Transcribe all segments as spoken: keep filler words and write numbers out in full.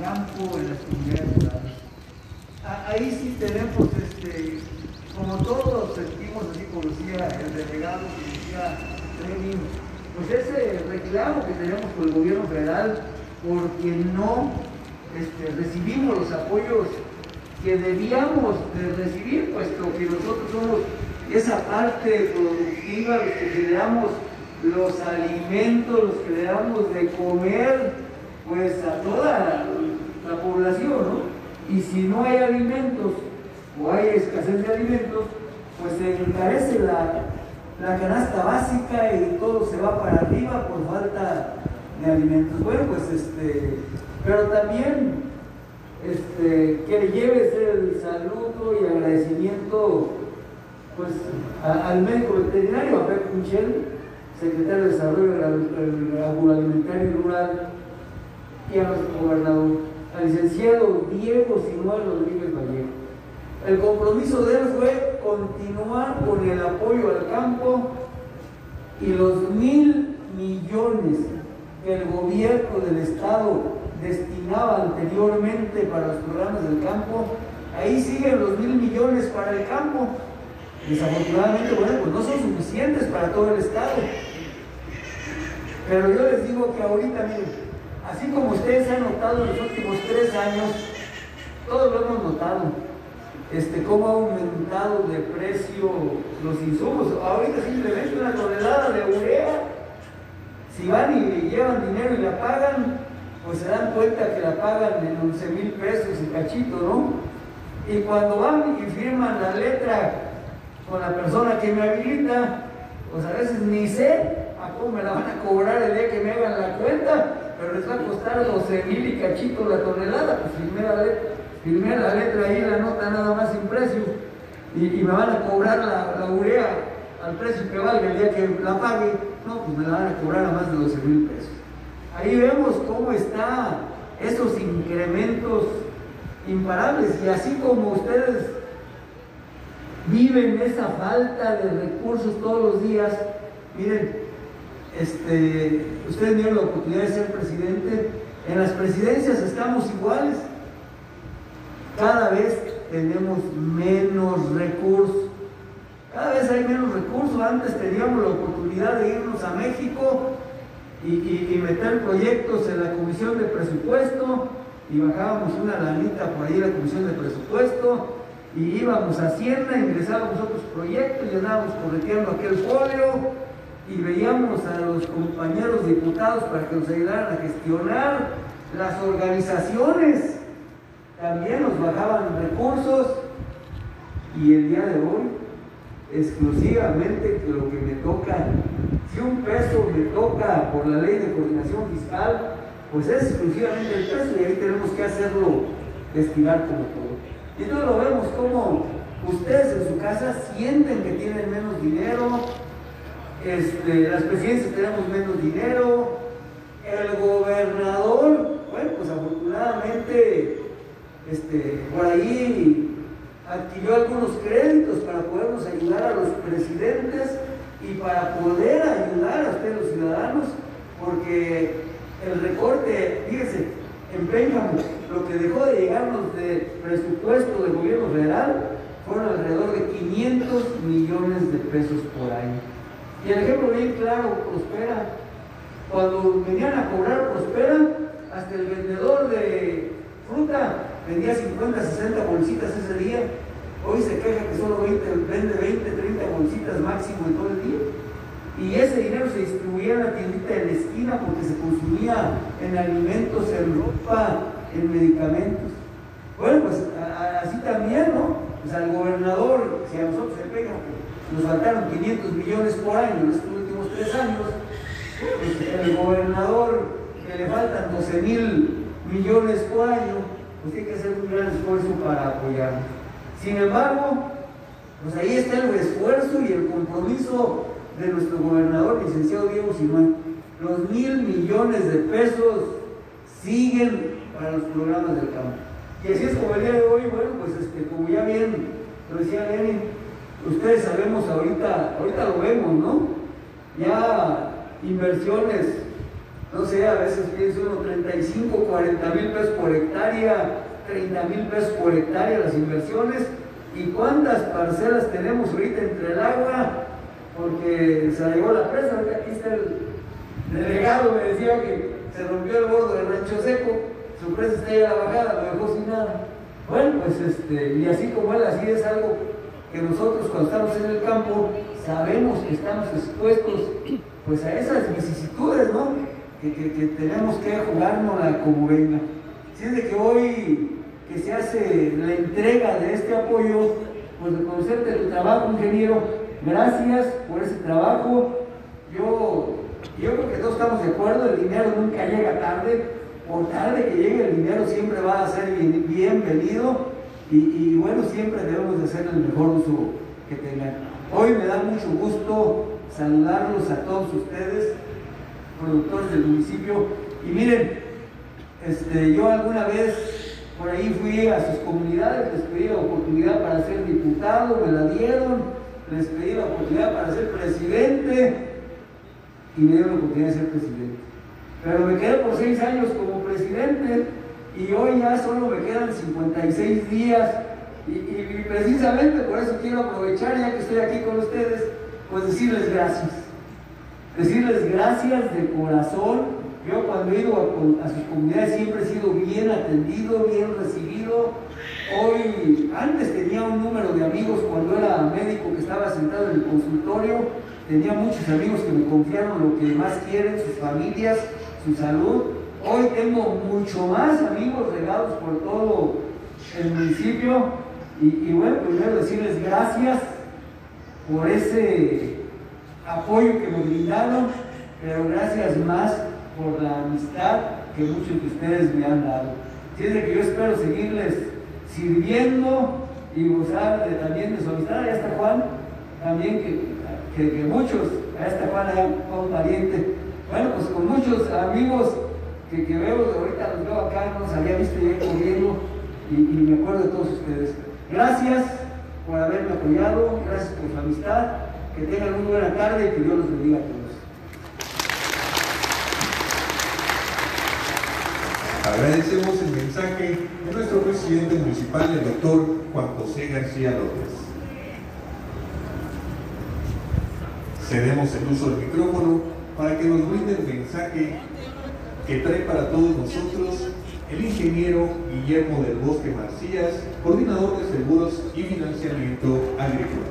campo, en las comunidades rurales. Ahí sí tenemos, este, como todos sentimos, así como decía el delegado, que decía Lenin, pues ese reclamo que tenemos con el gobierno federal, porque no este, recibimos los apoyos que debíamos de recibir, puesto que nosotros somos esa parte productiva, los que generamos los alimentos, los que le damos de comer, pues a toda la, la población, ¿no? Y si no hay alimentos o hay escasez de alimentos, pues se encarece la, la canasta básica y todo se va para arriba por falta de alimentos. Bueno, pues este, pero también este, que le lleves el saludo y agradecimiento pues a, al médico veterinario, a Pepe Michel, secretario de Desarrollo Agroalimentario y Rural, y a nuestro gobernador, al licenciado Diego Sinuel Rodríguez Vallejo. El compromiso de él fue continuar con el apoyo al campo y los mil millones que el gobierno del estado destinaba anteriormente para los programas del campo, ahí siguen los mil millones para el campo. Desafortunadamente, bueno, pues no son suficientes para todo el estado. Pero yo les digo que ahorita, miren, así como ustedes han notado en los últimos tres años, todos lo hemos notado, este, cómo ha aumentado de precio los insumos. Ahorita simplemente una tonelada de urea, si van y llevan dinero y la pagan, pues se dan cuenta que la pagan en once mil pesos y cachito, ¿no? Y cuando van y firman la letra con la persona que me habilita, pues a veces ni sé a cómo me la van a cobrar el día que me hagan la cuenta, pero les va a costar doce mil y cachito la tonelada. Pues firmé la letra, firmé la letra ahí, la nota nada más sin precio, y, y me van a cobrar la, la urea al precio que valga el día que la pague. No, pues me la van a cobrar a más de doce mil pesos. Ahí vemos cómo están esos incrementos imparables, y así como ustedes viven esa falta de recursos todos los días, miren, este, ustedes dieron la oportunidad de ser presidente, en las presidencias estamos iguales, cada vez tenemos menos recursos, cada vez hay menos recursos. Antes teníamos la oportunidad de irnos a México y, y, y meter proyectos en la comisión de presupuesto, y bajábamos una lanita por ahí en la comisión de presupuesto, y íbamos a Hacienda, ingresábamos otros proyectos, llenábamos correteando aquel folio, y veíamos a los compañeros diputados para que nos ayudaran a gestionar. Las organizaciones también nos bajaban recursos, y el día de hoy, exclusivamente que lo que me toca, si un peso me toca por la ley de coordinación fiscal, pues es exclusivamente el peso, y ahí tenemos que hacerlo destinar como todo. Y entonces lo vemos como ustedes en su casa sienten que tienen menos dinero, este, las presidencias tenemos menos dinero, el gobernador, bueno, pues afortunadamente este, por ahí adquirió algunos créditos para podernos ayudar a los presidentes y para poder ayudar a ustedes los ciudadanos, porque el recorte, fíjense, en Pénjamo, lo que dejó de llegarnos de presupuesto del gobierno federal fueron alrededor de quinientos millones de pesos por año. Y el ejemplo bien claro, Prospera. Cuando venían a cobrar Prospera, hasta el vendedor de fruta vendía cincuenta, sesenta bolsitas ese día. Hoy se queja que solo veinte, vende veinte, treinta bolsitas máximo en todo el día. Y ese dinero se distribuía en la tiendita de la esquina porque se consumía en alimentos, en ropa, en medicamentos. Bueno, pues a, a, así también, ¿no? Pues al gobernador, si a nosotros se pega, nos faltaron quinientos millones por año en estos últimos tres años, pues el gobernador que le faltan doce mil millones por año, pues tiene que hacer un gran esfuerzo para apoyarnos. Sin embargo, pues ahí está el esfuerzo y el compromiso de nuestro gobernador, licenciado Diego Sinuel. Los mil millones de pesos siguen para los programas del campo. Y así es como el día de hoy, bueno, pues este, como ya bien lo decía Lenin, ustedes sabemos ahorita, ahorita lo vemos, ¿no? Ya inversiones no sé, a veces pienso uno treinta y cinco, cuarenta mil pesos por hectárea, treinta mil pesos por hectárea las inversiones. ¿Y cuántas parcelas tenemos ahorita entre el agua? Porque se la llevó la presa. Ahorita aquí está el delegado, me decía que se rompió el bordo del Rancho Seco, su presa está ahí a la bajada, lo dejó sin nada. Bueno, pues este, y así como él, así es algo que nosotros cuando estamos en el campo sabemos que estamos expuestos pues a esas vicisitudes, ¿no? Que, que, que tenemos que jugárnosla como venga. Si es de que hoy que se hace la entrega de este apoyo, pues reconocerte tu trabajo, ingeniero, gracias por ese trabajo. Yo, yo creo que todos estamos de acuerdo, el dinero nunca llega tarde, por tarde que llegue el dinero siempre va a ser bien, bienvenido y, y bueno, siempre debemos de hacer el mejor uso que tengan. Hoy me da mucho gusto saludarlos a todos ustedes, productores del municipio, y miren, este, yo alguna vez por ahí fui a sus comunidades, les pedí la oportunidad para ser diputado, me la dieron, les pedí la oportunidad para ser presidente y me dieron la oportunidad de ser presidente. Pero me quedé por seis años como presidente y hoy ya solo me quedan cincuenta y seis días y, y, y precisamente por eso quiero aprovechar, ya que estoy aquí con ustedes, pues decirles gracias. Decirles gracias de corazón. Yo cuando he ido a, a sus comunidades siempre he sido bien atendido, bien recibido. Hoy, antes tenía un número de amigos cuando era médico que estaba sentado en el consultorio, tenía muchos amigos que me confiaron lo que más quieren, sus familias, su salud. Hoy tengo mucho más amigos regados por todo el municipio y, y bueno, primero decirles gracias por ese apoyo que me brindaron, pero gracias más por la amistad que muchos de ustedes me han dado. Así es de que yo espero seguirles sirviendo y gozar de, también de su amistad. Allá está Juan, también que, que, que muchos, allá está Juan, allá un pariente. Bueno, pues con muchos amigos que, que veo, ahorita los veo acá, no los había visto ya corriendo y, y me acuerdo de todos ustedes. Gracias por haberme apoyado, gracias por su amistad, que tengan una buena tarde y que Dios los bendiga a todos. Agradecemos el mensaje de nuestro presidente municipal, el doctor Juan José García López. Cedemos el uso del micrófono para que nos brinde el mensaje que trae para todos nosotros el ingeniero Guillermo del Bosque Macías, coordinador de seguros y financiamiento agrícola.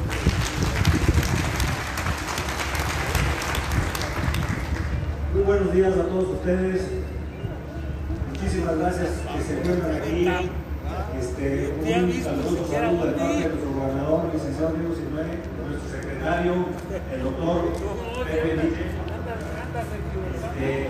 Muy buenos días a todos ustedes. Muchísimas gracias que se encuentran aquí. Este, un saludo, saludo de parte de nuestro gobernador, licenciado Diego Sinué, nuestro secretario, el doctor Pepe Nietzsche, este,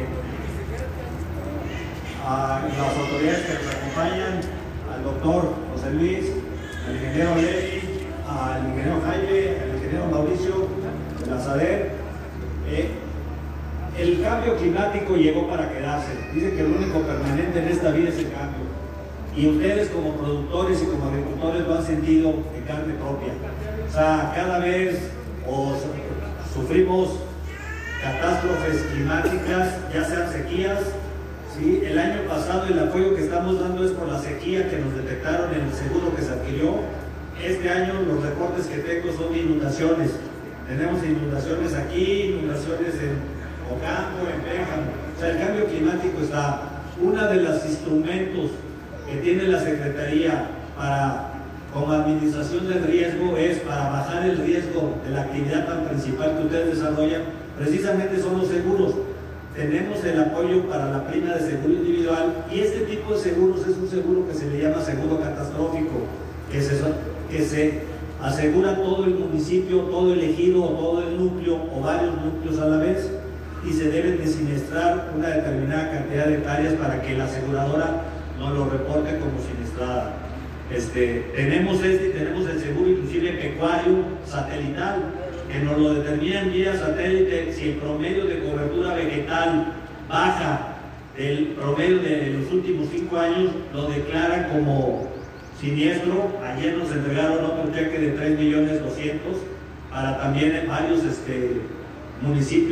a las autoridades que nos acompañan, al doctor José Luis, al ingeniero Levi, al ingeniero Jaime, al ingeniero Mauricio de la SADER. Eh, El cambio climático llegó para quedarse. Dice que lo único permanente en esta vida es el cambio. Y ustedes como productores y como agricultores lo han sentido en carne propia. O sea, cada vez o sufrimos catástrofes climáticas, ya sean sequías. ¿sí? El año pasado el apoyo que estamos dando es por la sequía que nos detectaron en el seguro que se adquirió. Este año los reportes que tengo son de inundaciones. Tenemos inundaciones aquí, inundaciones en Ocampo, en Pénjamo. O sea, el cambio climático está. Uno de los instrumentos que tiene la Secretaría para, como administración del riesgo, es para bajar el riesgo de la actividad tan principal que ustedes desarrollan, precisamente son los seguros. Tenemos el apoyo para la prima de seguro individual y este tipo de seguros es un seguro que se le llama seguro catastrófico, que se, que se asegura todo el municipio, todo el ejido, todo el núcleo o varios núcleos a la vez, y se deben de siniestrar una determinada cantidad de hectáreas para que la aseguradora nos lo reporte como siniestrada. Este, tenemos este y tenemos el seguro inclusive pecuario satelital, que nos lo determina en vía satélite. Si el promedio de cobertura vegetal baja del promedio de los últimos cinco años, lo declaran como siniestro. Ayer nos entregaron otro cheque de tres millones doscientos para también en varios este, municipios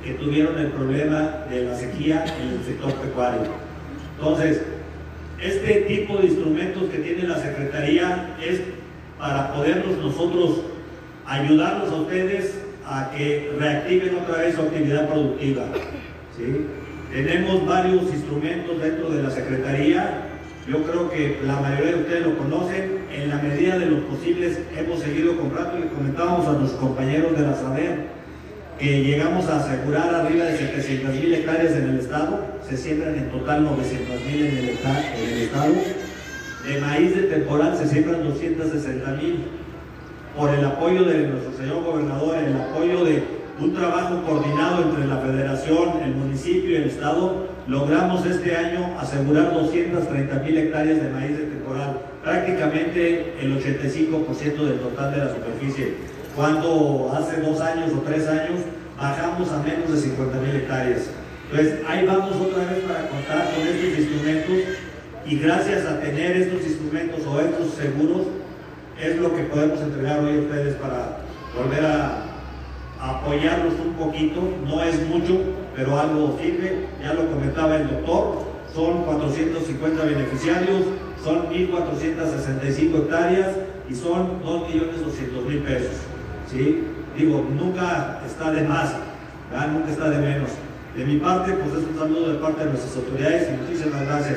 que tuvieron el problema de la sequía en el sector pecuario. Entonces, este tipo de instrumentos que tiene la Secretaría es para poderlos nosotros ayudarlos a ustedes a que reactiven otra vez su actividad productiva, ¿sí? Tenemos varios instrumentos dentro de la Secretaría. Yo creo que la mayoría de ustedes lo conocen. En la medida de lo posibles hemos seguido comprando. Le comentábamos a nuestros compañeros de la SADER que llegamos a asegurar arriba de setecientas mil hectáreas en el estado. Se siembran en total novecientas mil en el, en el estado. De maíz de temporal se siembran doscientas sesenta mil. Por el apoyo de nuestro señor gobernador, el apoyo de un trabajo coordinado entre la federación, el municipio y el estado, logramos este año asegurar doscientas treinta mil hectáreas de maíz de temporal, prácticamente el ochenta y cinco por ciento del total de la superficie, cuando hace dos años o tres años bajamos a menos de cincuenta mil hectáreas. Entonces ahí vamos otra vez para contar con estos instrumentos, y gracias a tener estos instrumentos o estos seguros es lo que podemos entregar hoy a ustedes para volver a apoyarlos un poquito. No es mucho, pero algo sirve. Ya lo comentaba el doctor, son cuatrocientos cincuenta beneficiarios, son mil cuatrocientas sesenta y cinco hectáreas y son dos millones doscientos mil pesos, ¿sí? Digo, nunca está de más, ¿verdad? Nunca está de menos. De mi parte, pues es un saludo de parte de nuestras autoridades y muchísimas gracias.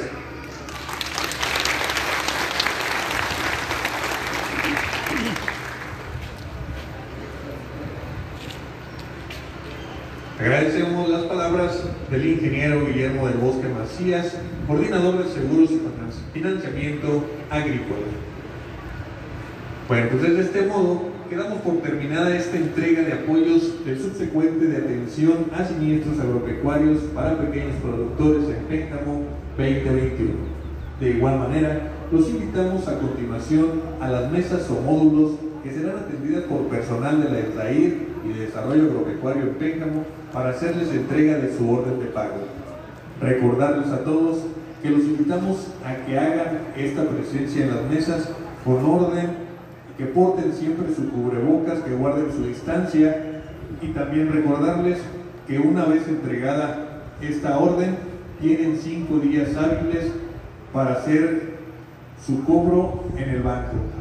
Agradecemos las palabras del ingeniero Guillermo del Bosque Macías, coordinador de Seguros y Financiamiento Agrícola. Bueno, pues de este modo quedamos por terminada esta entrega de apoyos del subsecuente de atención a siniestros agropecuarios para pequeños productores en Pénjamo veinte veintiuno. De igual manera, los invitamos a continuación a las mesas o módulos que serán atendidas por personal de la ESRAIR y de Desarrollo Agropecuario en Pénjamo para hacerles entrega de su orden de pago. Recordarles a todos que los invitamos a que hagan esta presencia en las mesas con orden, que porten siempre su cubrebocas, que guarden su distancia, y también recordarles que una vez entregada esta orden tienen cinco días hábiles para hacer su cobro en el banco.